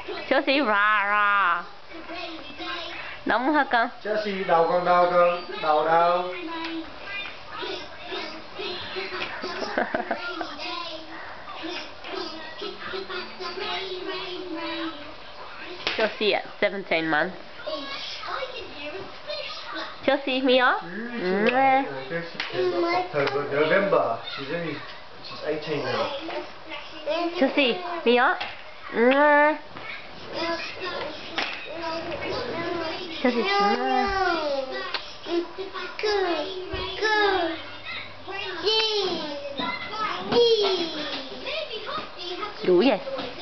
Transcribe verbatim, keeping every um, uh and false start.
Chelsea ra ra. Nóng hả con? Chelsea đầu con đâu con? Đầu đâu? Chelsea at seventeen months. Chelsea, me up? Mm, October, November. She's only, she's eighteen now. Chelsea, me up? Chelsea, đủ vậy?